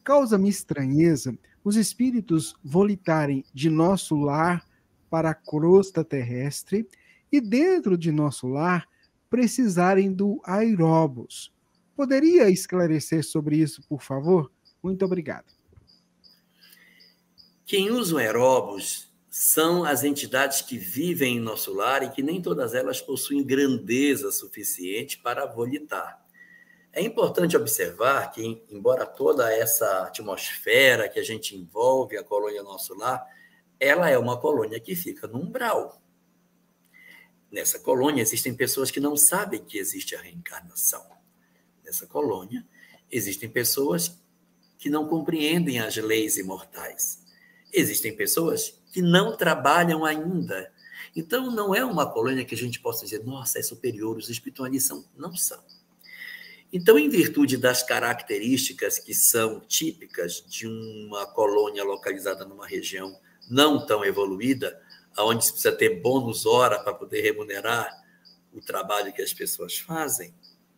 Causa-me estranheza os espíritos volitarem de nosso lar para a crosta terrestre e dentro de nosso lar precisarem do aeróbus. Poderia esclarecer sobre isso, por favor? Muito obrigado. Quem usa o aeróbus são as entidades que vivem em nosso lar e que nem todas elas possuem grandeza suficiente para volitar. É importante observar que, embora toda essa atmosfera que a gente envolve a colônia nosso lar, ela é uma colônia que fica no umbral. Nessa colônia existem pessoas que não sabem que existe a reencarnação. Nessa colônia existem pessoas que não compreendem as leis imortais. Existem pessoas que não trabalham ainda. Então, não é uma colônia que a gente possa dizer, nossa, é superior, os espiritualistas não são. Então, em virtude das características que são típicas de uma colônia localizada numa região não tão evoluída, onde se precisa ter bônus hora para poder remunerar o trabalho que as pessoas fazem,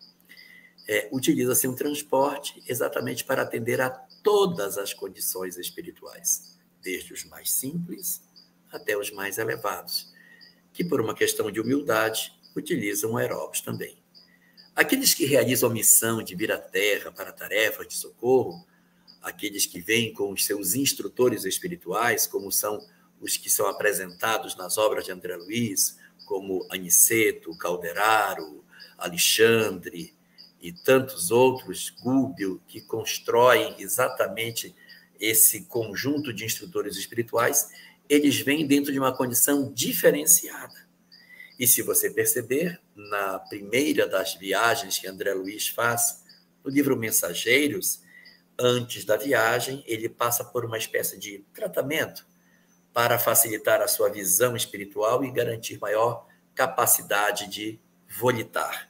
utiliza-se um transporte exatamente para atender a todas as condições espirituais, desde os mais simples até os mais elevados, que por uma questão de humildade utilizam aeróbus também. Aqueles que realizam a missão de vir à Terra para tarefas de socorro, aqueles que vêm com os seus instrutores espirituais, como são os que são apresentados nas obras de André Luiz, como Aniceto, Calderaro, Alexandre e tantos outros, Gúbio, que constroem exatamente esse conjunto de instrutores espirituais, eles vêm dentro de uma condição diferenciada. E se você perceber, na primeira das viagens que André Luiz faz, no livro Mensageiros, antes da viagem, ele passa por uma espécie de tratamento para facilitar a sua visão espiritual e garantir maior capacidade de volitar.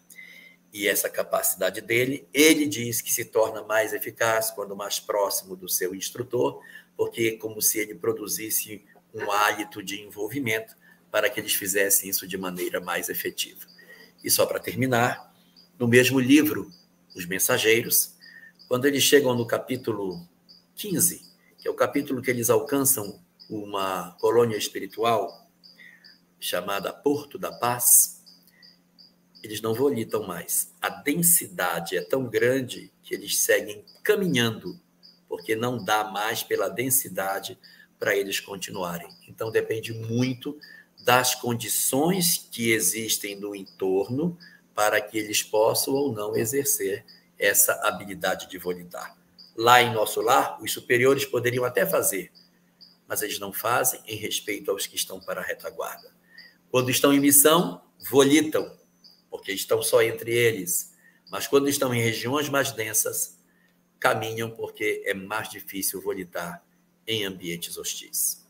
E essa capacidade dele, ele diz que se torna mais eficaz quando mais próximo do seu instrutor, porque é como se ele produzisse um hálito de envolvimento para que eles fizessem isso de maneira mais efetiva. E só para terminar, no mesmo livro, Os Mensageiros, quando eles chegam no capítulo 15, que é o capítulo que eles alcançam uma colônia espiritual chamada Porto da Paz, eles não volitam mais. A densidade é tão grande que eles seguem caminhando, porque não dá mais pela densidade para eles continuarem. Então, depende muito das condições que existem no entorno para que eles possam ou não exercer essa habilidade de volitar. Lá em nosso lar, os superiores poderiam até fazer, mas eles não fazem em respeito aos que estão para a retaguarda. Quando estão em missão, volitam, porque estão só entre eles. Mas quando estão em regiões mais densas, caminham porque é mais difícil volitar em ambientes hostis.